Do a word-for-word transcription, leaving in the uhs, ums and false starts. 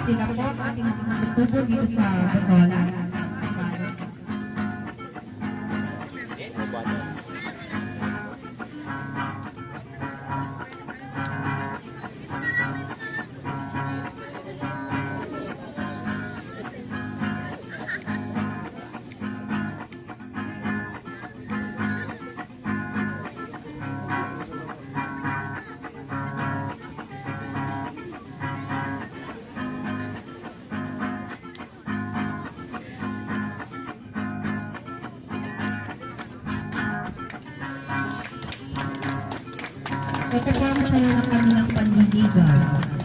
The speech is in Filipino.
sila po ang ating tubo dito sa Botola. Ito po ang saya ng kanilang panliligaw.